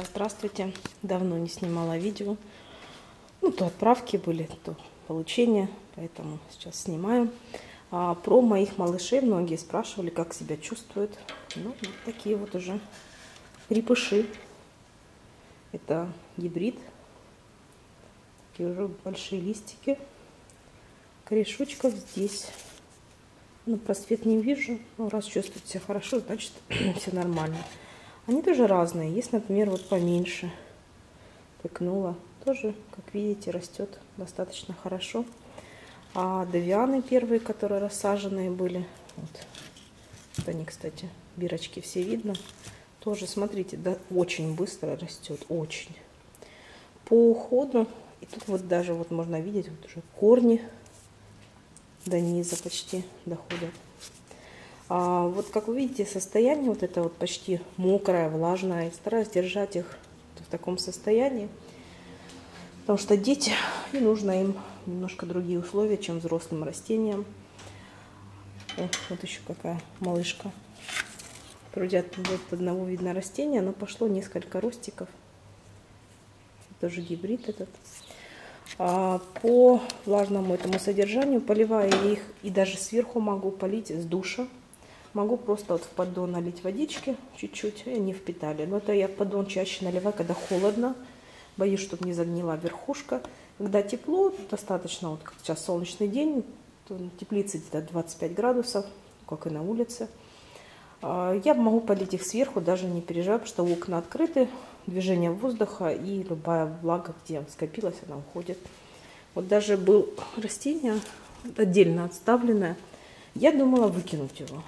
друзья, здравствуйте! Давно не снимала видео. То отправки были, то получения, поэтому сейчас снимаю. Про моих малышей многие спрашивали, как себя чувствуют. Вот такие вот уже крепыши. Это гибрид. Такие уже большие листики. Корешочков здесь. Просвет не вижу. Раз чувствует себя хорошо, значит все нормально. Они тоже разные. Есть, например, вот поменьше. Пыкнула. Тоже, как видите, растет достаточно хорошо. А давианы первые, которые рассаженные были. Вот они, кстати, бирочки все видно. Тоже, смотрите, да, очень быстро растет. Очень. По уходу. И тут вот даже вот можно видеть, вот уже корни до низа почти доходят. Вот как вы видите, состояние вот это вот почти мокрое, влажное. И стараюсь держать их в таком состоянии. Потому что дети, и нужно им немножко другие условия, чем взрослым растениям. Вот еще какая малышка. Вроде от одного видно растения, но пошло несколько ростиков. Тоже гибрид этот. По влажному этому содержанию поливаю их и даже сверху могу полить с душа. Могу просто вот в поддон налить водички чуть-чуть, и они впитали. Но это я в поддон чаще наливаю, когда холодно. Боюсь, чтобы не загнила верхушка. Когда тепло, достаточно, вот как сейчас солнечный день, то на теплице где-то 25 градусов, как и на улице. Я могу полить их сверху, даже не переживая, потому что окна открыты, движение воздуха и любая влага, где скопилась, она уходит. Вот даже было растение отдельно отставленное. Я думала выкинуть его.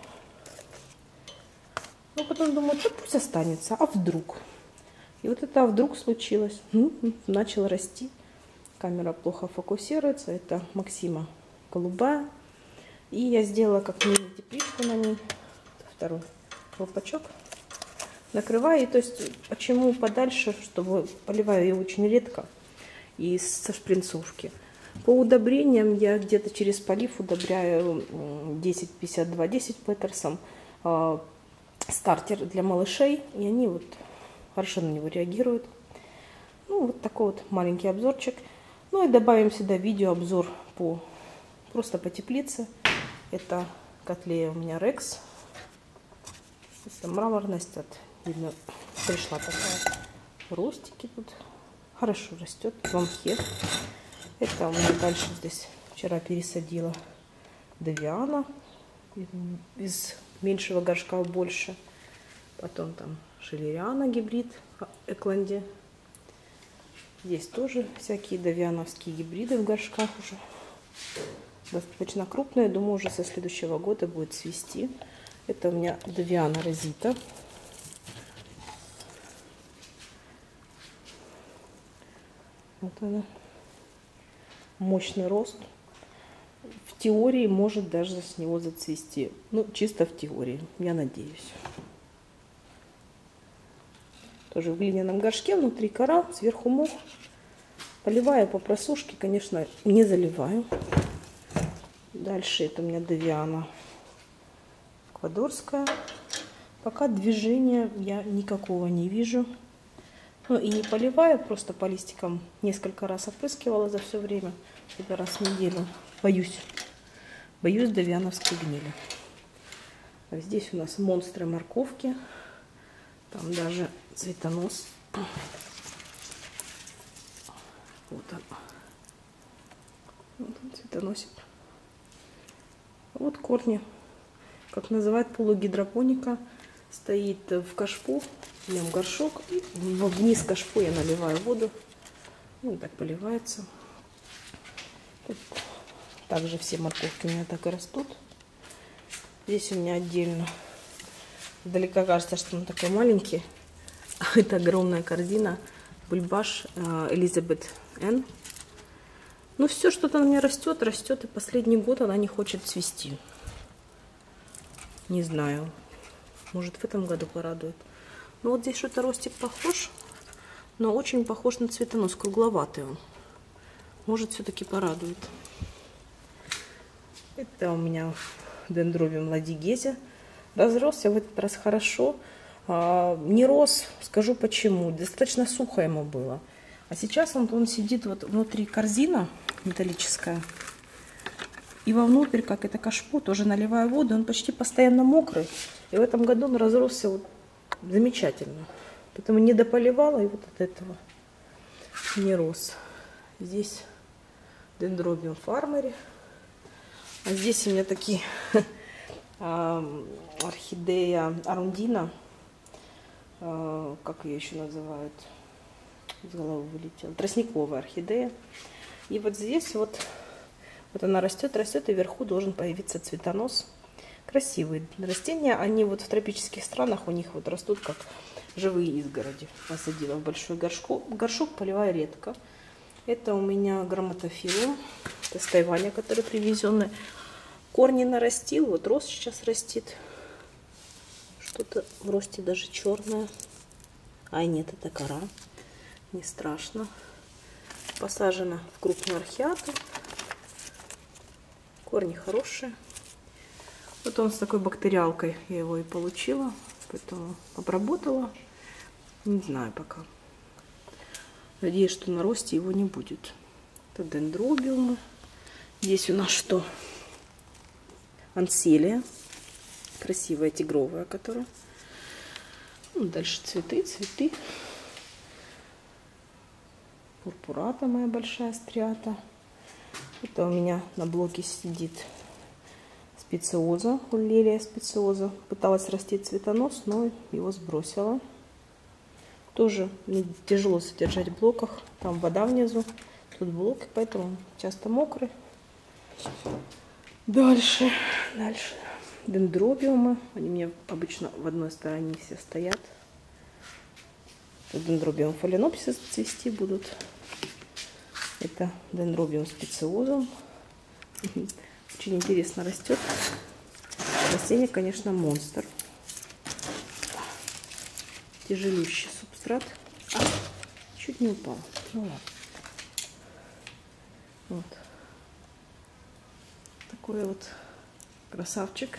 Но потом думаю, да пусть останется, а вдруг? И вот это вдруг случилось. Начал расти. Камера плохо фокусируется. Это Максима голубая. И я сделала как мини-тепличку на ней. Второй колпачок. Накрываю. И то есть, почему подальше, чтобы поливаю ее очень редко. И со шпринцовки. По удобрениям я где-то через полив удобряю 10-52-10 Петерсом. Стартер для малышей. И они вот хорошо на него реагируют. Вот такой вот маленький обзорчик. И добавим сюда видеообзор просто по теплице. Это котлея у меня Рекс. Это мраморность. Видно, пришла такая. Ростики тут. Хорошо растет. В мхе. Это у меня дальше здесь вчера пересадила давиана. Из меньшего горшка в больше. Потом там шиллериана гибрид Экланди. Здесь тоже всякие давиановские гибриды в горшках уже. Достаточно крупные. Думаю, уже со следующего года будет цвести. Это у меня давиана розита. Вот она. Мощный рост. В теории может даже с него зацвести. Чисто в теории. Я надеюсь. Тоже в глиняном горшке. Внутри кора, сверху мох. Поливаю по просушке. Конечно, не заливаю. Дальше это у меня давиана эквадорская. Пока движения я никакого не вижу. И не поливаю. Просто по листикам несколько раз опрыскивала за все время. Это раз в неделю. Боюсь давиановской гнили. Здесь у нас монстры морковки. Там даже цветонос. Вот он. Вот он, цветоносик. Вот корни. Как называют, полугидропоника. Стоит в кашпо. Берем горшок. И вниз кашпо я наливаю воду. Так поливается. Тут также все морковки у меня так и растут. Здесь у меня отдельно. Издалека кажется, что он такой маленький. Это огромная корзина. Бульбаш Элизабет Н. Все что-то на мне растет. И последний год она не хочет цвести. Не знаю. Может, в этом году порадует. Вот здесь что-то ростик похож. Но очень похож на цветонос. Кругловатый он. Может, все-таки порадует. Это у меня дендробиум ладигезия. Разросся в этот раз хорошо. Не рос, скажу почему. Достаточно сухо ему было. А сейчас он сидит вот внутри корзина металлическая. И вовнутрь, как это кашпо, тоже наливаю воду. Он почти постоянно мокрый. И в этом году он разросся вот замечательно. Поэтому не дополивала, и вот от этого не рос. Здесь дендробиум фармери. А здесь у меня такие орхидея арундина. Как ее еще называют? Из головы вылетела. Тростниковая орхидея. И вот здесь вот она растет, и вверху должен появиться цветонос. Красивые растения. Они вот в тропических странах у них вот растут как живые изгороди. Посадила в большой горшок. Горшок поливаю редко. Это у меня грамматофилум. Это с Тайваня, который привезенный. Корни нарастил. Вот рост сейчас растит. Что-то в росте даже черное. Ай, нет, это кора. Не страшно. Посажена в крупную орхиату. Корни хорошие. Вот он с такой бактериалкой. Я его и получила. Поэтому обработала. Не знаю пока. Надеюсь, что на росте его не будет. Это дендробиумы. Здесь у нас что? Анселия. Красивая тигровая, которая. Ну, дальше цветы. Пурпурата моя большая стриата. Это у меня на блоке сидит специоза, уллерия специоза. Пыталась растить цветонос, но его сбросила. Тоже мне тяжело содержать в блоках. Там вода внизу, тут блок, поэтому часто мокрый. Дальше. Дендробиумы. Они у меня обычно в одной стороне все стоят. Дендробиум фаленопсис цвести будут. Это дендробиум специозум. Очень интересно растет. Растение, конечно, монстр. Тяжелющий субстрат. Чуть не упал. Ну ладно. Вот. Такой вот красавчик.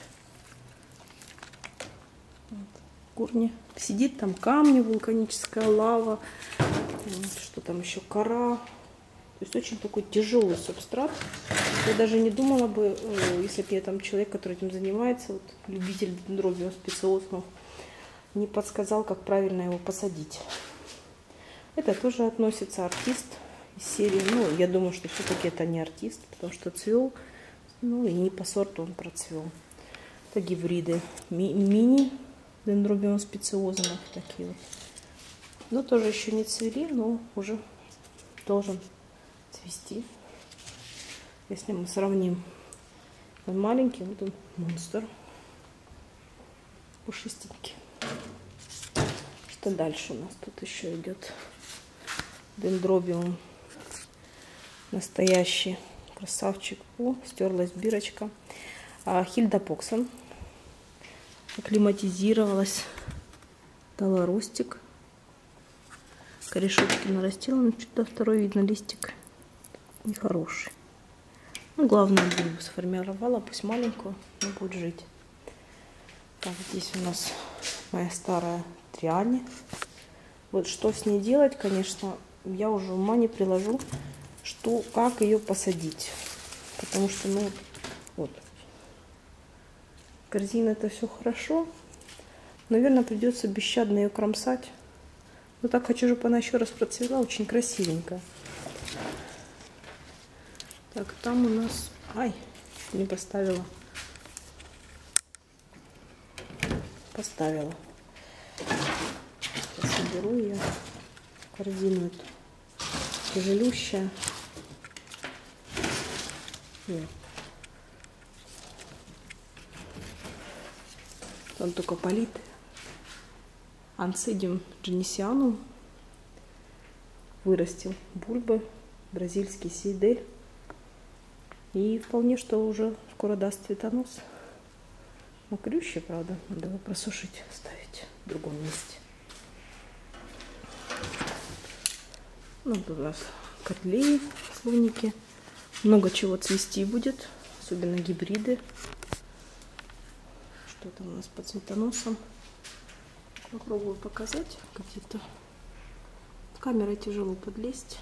Вот. Корни. Сидит там камни, вулканическая лава. Что там еще? Кора. То есть очень такой тяжелый субстрат. Я даже не думала бы, если бы я там человек, который этим занимается, вот, любитель дендробиум специозумов, не подсказал, как правильно его посадить. Это тоже относится артист из серии. Ну, я думаю, что все-таки это не артист, потому что цвел. Ну, и не по сорту он процвел. Это гибриды мини дендробиум специозумов такие вот. Но тоже еще не цвели, но уже должен цвести. Если мы сравним, он маленький, вот он монстр, пушистенький. Что дальше у нас тут еще идет? Дендробиум настоящий красавчик. О, стерлась бирочка. Хильда Поксон акклиматизировалась, дала ростик. Корешочки нарастила, но что-то второй видно листик нехороший. Ну, главное, бульбу сформировала, пусть маленькую, но будет жить. Так, здесь у нас моя старая триани. Вот что с ней делать, конечно, я уже ума не приложу, как ее посадить. Потому что, ну, вот, корзина это все хорошо. Наверное, придется бесщадно ее кромсать. Но так хочу, чтобы она еще раз процвела, очень красивенькая. Так, там у нас... Ай, не поставила. Поставила. Сейчас соберу ее. Корзину эту. Тяжелющая. Нет. Там только политый. Ансидиум дженисианум. Вырастил бульбы. Бразильский сейдель. И вполне что уже скоро даст цветонос. Мокрющий, правда. Надо его просушить, ставить в другом месте. Ну, тут у нас котлеи, слоники. Много чего цвести будет. Особенно гибриды. Что там у нас по цветоносам? Попробую показать где-то. Камерой тяжело подлезть.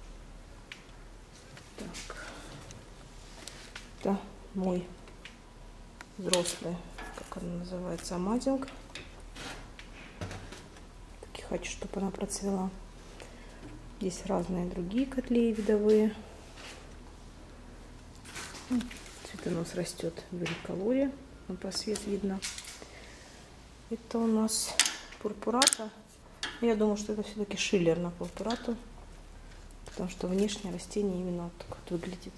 Так. Это мой взрослый, как она называется, амазинг. Так и хочу, чтобы она процвела. Здесь разные другие котлеи видовые. Цветонос растет в великолорье. На просвет видно. Это у нас пурпурата. Я думаю, что это все-таки шиллер на пурпурату. Потому что внешнее растение именно вот так вот выглядит.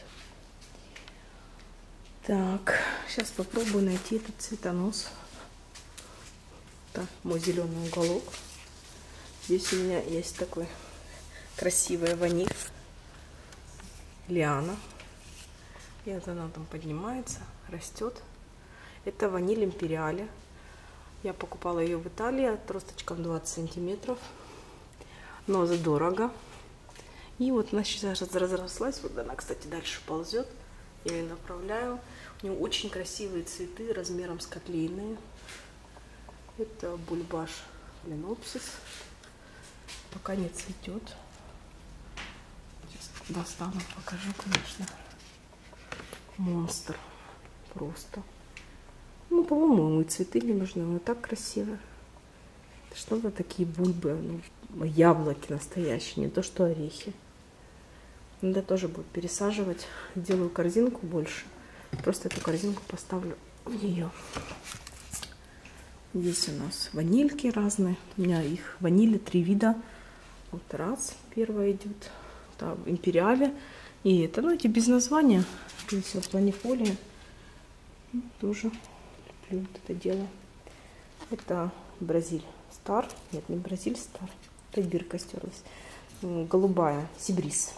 Так, сейчас попробую найти этот цветонос. Это мой зеленый уголок. Здесь у меня есть такой красивая ваниль. Лиана. И вот она там поднимается, растет. Это ваниль империале. Я покупала ее в Италии отросточком 20 сантиметров. Но задорого. И вот она сейчас разрослась. Вот она, кстати, дальше ползет. Я ее направляю. У нее очень красивые цветы размером с котлейные. Это бульбаш фаленопсис. Пока не цветет. Сейчас достану, покажу, конечно. Монстр. Просто. Ну, по-моему, и цветы не нужны. Но так красиво. Что-то такие бульбы. Ну, яблоки настоящие. Не то, что орехи. Надо тоже будет пересаживать. Сделаю корзинку больше. Просто эту корзинку поставлю в нее. Здесь у нас ванильки разные. У меня их ванили 3 вида. Вот раз. Первая идет. Там империале. И это, ну, эти без названия. Здесь вот ванифолия. Тоже люблю вот это дело. Это Бразиль Стар. Нет, не Бразиль Стар. Это бирка стерлась. Голубая. Сибрис.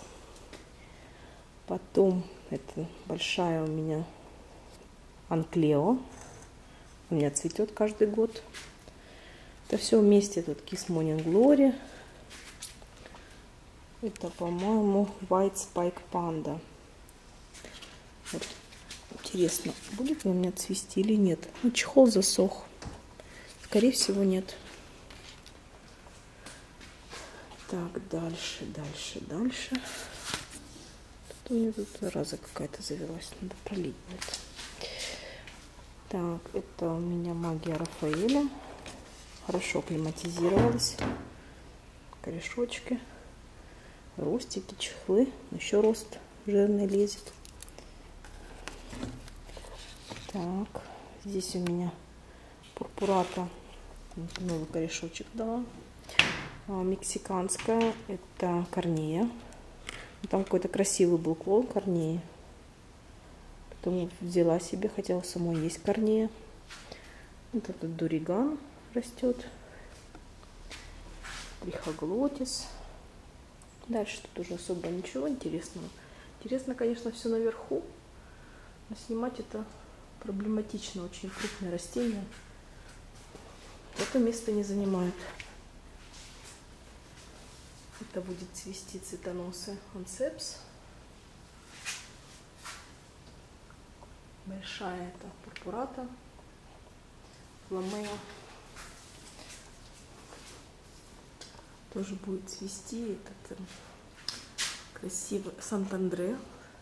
Потом это большая у меня Анклео. У меня цветет каждый год. Это все вместе. Тут Kiss Morning Glory. Это, по-моему, White Spike Panda. Вот. Интересно, будет ли у меня цвести или нет. Ну, чехол засох. Скорее всего, нет. Так, дальше. У меня тут зараза какая-то завелась. Надо пролить будет. Так, это у меня магия Рафаэля. Хорошо климатизировалась. Корешочки. Ростики, чехлы. Еще рост жирный лезет. Так, здесь у меня пурпурата. Новый корешочек дала. Мексиканская. Это корнея. Там какой-то красивый был клон корнеи. Потом взяла себе, хотела самой есть корнея. Вот этот дуриган растет. Трихоглотис. Дальше тут уже особо ничего интересного. Интересно, конечно, все наверху. Но снимать это проблематично. Очень крупное растение. Это место не занимает. Это будет цвести цветоносы ансепс. Большая это пурпурата. Ламео. Тоже будет цвести. Этот красивый Сант-Андре.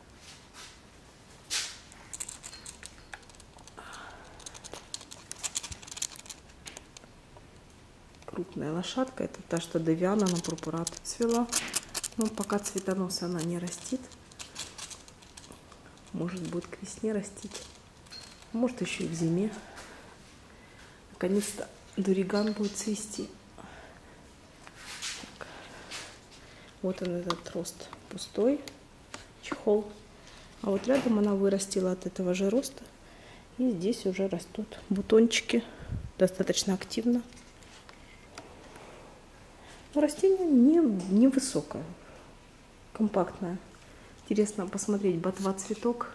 Крупная лошадка. Это та, что Девиана на пурпурату цвела. Но пока цветоноса она не растит. Может, будет к весне растить. Может, еще и к зиме. Наконец-то дуриган будет цвести. Так. Вот он, этот рост пустой. Чехол. А вот рядом она вырастила от этого же роста. И здесь уже растут бутончики. Достаточно активно. Но растение не высокое. Компактное. Интересно посмотреть ботва цветок.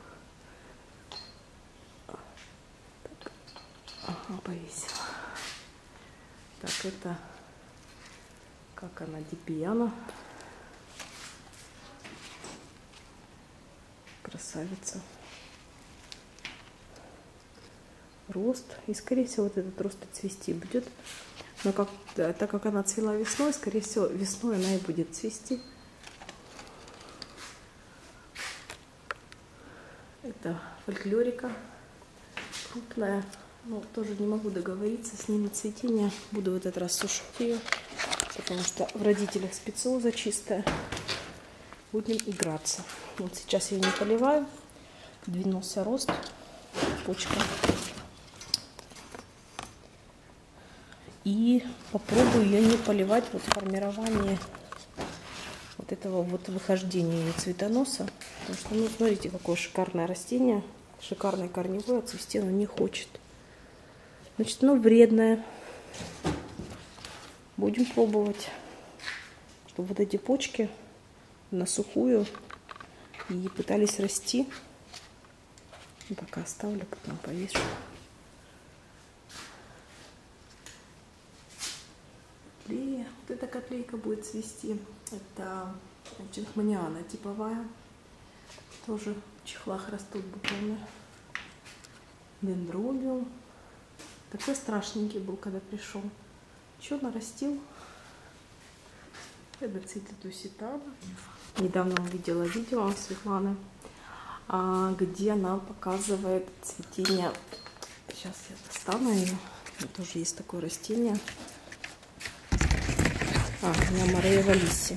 Так. Ага, повесила. Так, это как она, Дипияна. Красавица. Рост. И, скорее всего, вот этот рост цвести будет. Но как, так как она цвела весной, скорее всего, весной она и будет цвести. Это фольклорика крупная. Но тоже не могу договориться с ней на цветение. Буду в этот раз сушить ее, потому что в родителях специоза чистая. Будем играться. Вот сейчас я не поливаю. Двинулся рост. Почка. И попробую ее не поливать вот формирование вот этого вот выхождения ее цветоноса. Потому что, ну, смотрите, какое шикарное растение. Шикарное корневое, а цвести оно не хочет. Значит, оно вредное. Будем пробовать, чтобы вот эти почки на сухую и пытались расти. Пока оставлю, потом повешу. Вот эта котлейка будет цвести. Это чинхманиана типовая. Тоже в чехлах растут буквально. Дендробиум. Такой страшненький был, когда пришел. Что нарастил? Это цвететуситана. Недавно увидела видео Светланы, где она показывает цветение. Сейчас я достану ее. Тоже есть такое растение. Морея валиси.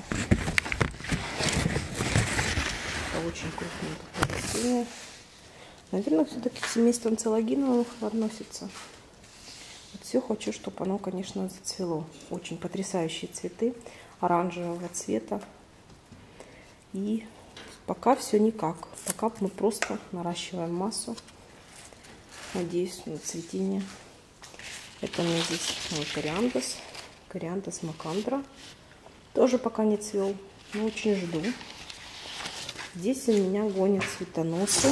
Это очень крупное такое растение. Наверное, все-таки к семейству анцелогиновых относится. Вот все хочу, чтобы оно, конечно, зацвело. Очень потрясающие цветы оранжевого цвета. И пока все никак. Пока мы просто наращиваем массу. Надеюсь на цветение. Это у меня здесь кориандос. Кориандос макандра. Тоже пока не цвел, но очень жду. Здесь у меня гонят цветоносы.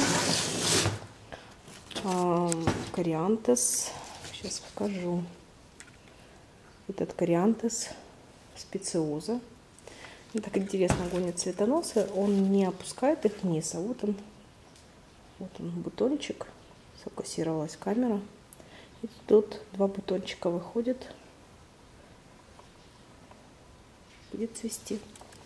Кориантес. Сейчас покажу. Этот кориантес специоза. И так интересно гонят цветоносы. Он не опускает их вниз, а вот он бутончик. Сфокусировалась камера. И тут два бутончика выходят. Будет цвести.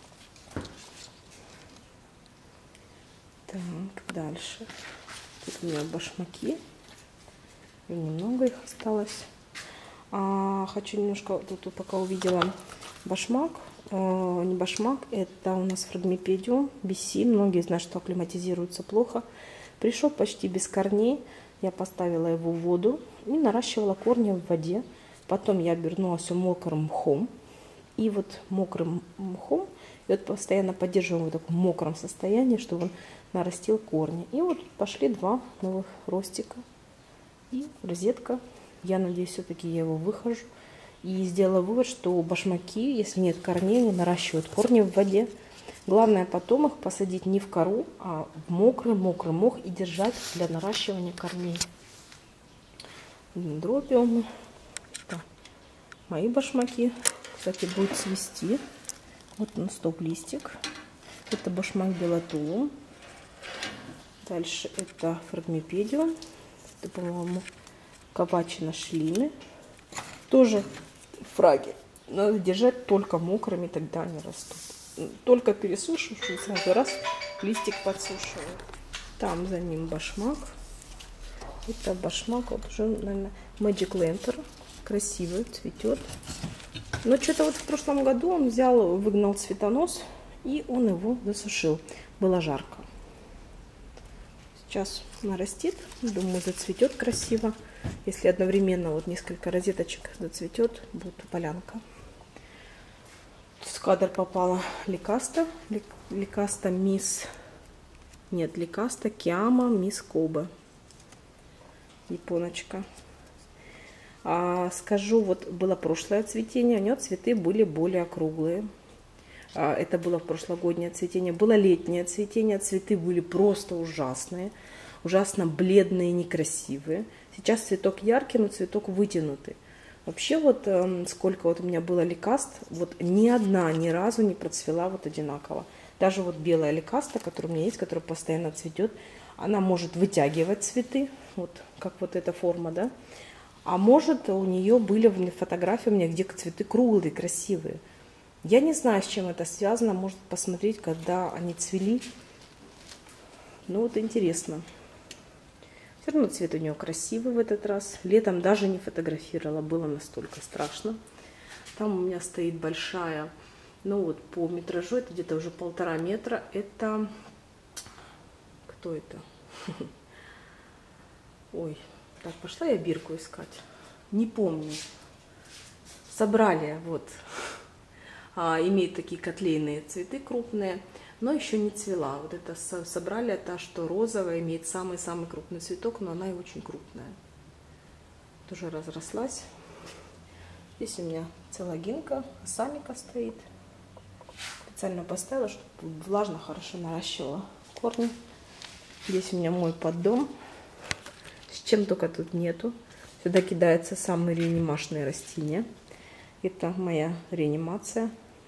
Так, дальше. Тут у меня башмаки. Немного их осталось. Хочу немножко, тут пока увидела башмак. Не башмак, это у нас фрагмипедиум BC. Многие знают, что акклиматизируется плохо. Пришел почти без корней. Я поставила его в воду и наращивала корни в воде. Потом я обернула все мокрым мхом. И вот мокрым мхом, и вот постоянно поддерживаем в таком мокром состоянии, чтобы он нарастил корни. И вот пошли два новых ростика. И розетка. Я надеюсь, все-таки я его выхожу. И сделала вывод, что башмаки, если нет корней, они наращивают корни в воде. Главное потом их посадить не в кору, а в мокрый мох и держать для наращивания корней. Дендробиумы. Мои башмаки. Кстати, будет цвести. Вот он, стоп-листик. Это башмак белатулум. Дальше это фрагмипедиум. Это, по-моему, кавачина шлины. Тоже фраги. Надо держать только мокрыми, тогда они растут. Только пересушивший, сразу раз листик подсушиваю. Там за ним башмак. Это башмак, вот уже, наверное, Magic Lantern. Красивый, цветет. Но что-то вот в прошлом году он взял, выгнал цветонос, и он его засушил. Было жарко. Сейчас нарастит, думаю, зацветет красиво. Если одновременно вот несколько розеточек зацветет, будет полянка. В кадр попала Ликаста. Ликаста Мисс... Нет, Ликаста Киама Мисс Коба. Японочка. Скажу, вот было прошлое цветение, у нее цветы были более круглые. Это было прошлогоднее цветение. Было летнее цветение, цветы были просто ужасные. Ужасно бледные, некрасивые. Сейчас цветок яркий, но цветок вытянутый. Вообще вот сколько вот у меня было ликаст, вот ни одна ни разу не процвела вот одинаково. Даже вот белая ликаста, которая у меня есть, которая постоянно цветет, она может вытягивать цветы, вот как вот эта форма, да. А может, у нее были фотографии у меня, где цветы круглые, красивые. Я не знаю, с чем это связано. Может, посмотреть, когда они цвели. Ну, вот интересно. Все равно цвет у нее красивый в этот раз. Летом даже не фотографировала, было настолько страшно. Там у меня стоит большая, ну вот по метражу, это где-то уже 1,5 метра. Это, кто это? Ой, так, пошла я бирку искать. Не помню. Собрали, вот. Имеет такие котлейные цветы крупные, но еще не цвела. Вот это собрали, та, что розовая, имеет самый-самый крупный цветок, но она и очень крупная. Тоже разрослась. Здесь у меня целогинка, самика стоит. Специально поставила, чтобы влажно хорошо наращивала корни. Здесь у меня мой поддон. С чем только тут нету. Сюда кидаются самые реанимашные растения. Это моя реанимация.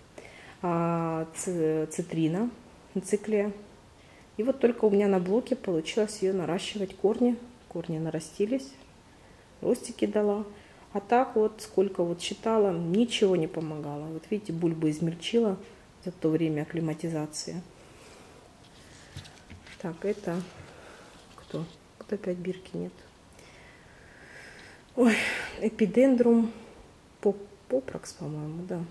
Цитрина, циклия. И вот только у меня на блоке получилось ее наращивать корни. Корни нарастились. Ростики дала. А так вот, сколько вот считала, ничего не помогало. Вот видите, бульба измельчила за то время акклиматизации. Так, это кто? Вот опять бирки нет. Ой, эпидендрум попрокс, по-моему, да.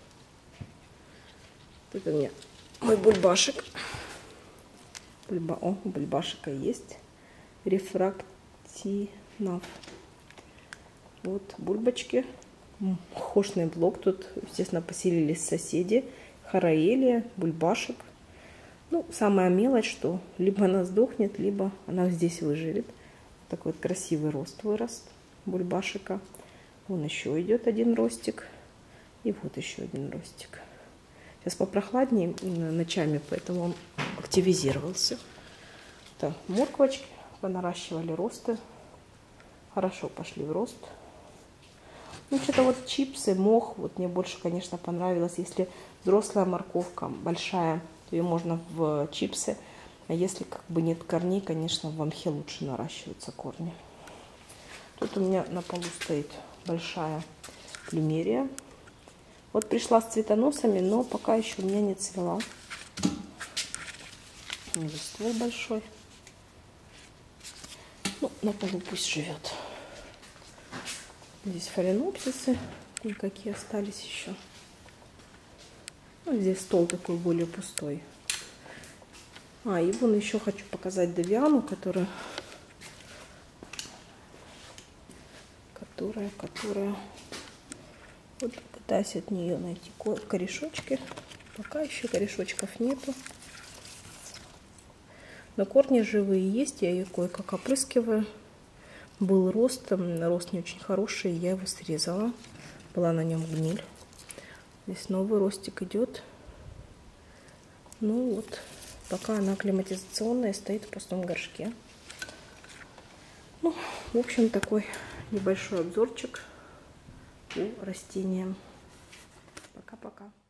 Тут у меня мой бульбашек. О, у бульбашика есть. Рефрактинав. Вот бульбочки. Хошный блок. Тут, естественно, поселились соседи. Хораэлия, бульбашек. Ну, самая мелочь, что либо она сдохнет, либо она здесь выживет. Такой вот красивый рост вырос бульбашика. Вон еще идет один ростик. И вот еще один ростик. Сейчас попрохладнее ночами, поэтому он активизировался. Так, морквочки понаращивали росты. Хорошо пошли в рост. Ну, что-то вот чипсы, мох. Вот мне больше, конечно, понравилось. Если взрослая морковка большая, то ее можно в чипсы. А если как бы нет корней, конечно, в мхе лучше наращиваются корни. Тут у меня на полу стоит большая плюмерия. Вот пришла с цветоносами, но пока еще у меня не цвела. Уже ствол большой. Ну, на полу пусть живет. Здесь фаленопсисы кое-какие остались еще. Ну, здесь стол такой более пустой. И вон еще хочу показать Давиану, которая вот пытаюсь от нее найти корешочки. Пока еще корешочков нету. Но корни живые есть, я ее кое-как опрыскиваю. Был рост не очень хороший, я его срезала. Была на нем гниль. Здесь новый ростик идет. Ну вот, пока она акклиматизационная, стоит в пустом горшке. Ну, в общем, такой небольшой обзорчик по растениям. Пока-пока.